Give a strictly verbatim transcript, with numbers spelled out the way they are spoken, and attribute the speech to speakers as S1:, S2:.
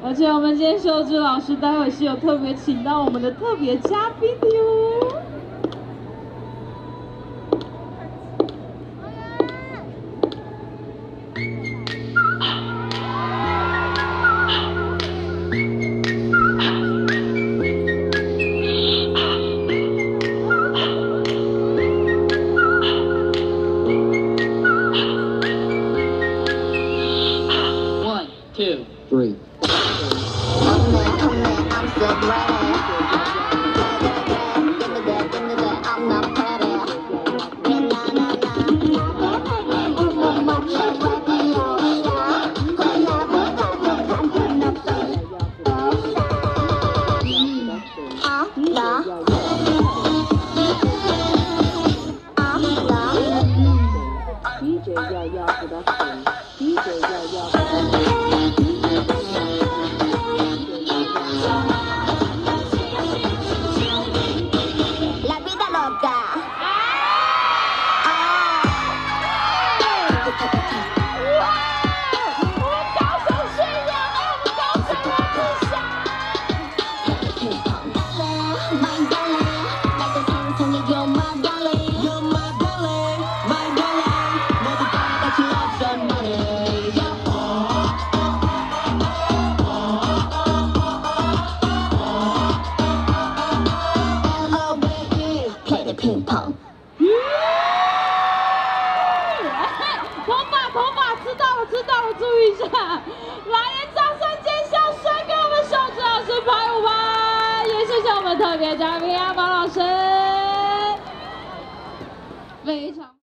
S1: 而且我们今天秀智老师待会是有特别请到我们的特别嘉宾的哟。
S2: Two, three.
S3: D J 要要 production. D J 要要 production.
S4: La vida loca. 乒乓。
S1: 头发，头发，知道了，知道了，注意一下。来人，掌声尖叫，甩给我们秀智老师排舞吧！也谢谢我们特别嘉宾阿宝老师，非常。